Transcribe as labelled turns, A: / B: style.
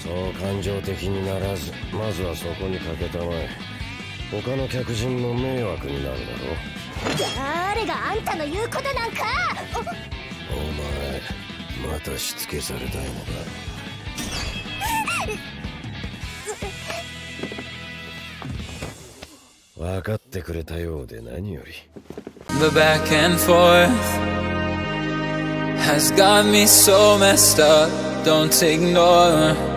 A: そう感情的にならず、まずはそこにかけたまえ。他の客人も迷惑になるだろ。
B: 誰があんたの言うことなんか。
A: お前またしつけされたいのか。分かってくれたようで何より。
C: The back and forth has got me so messed up. Don't ignore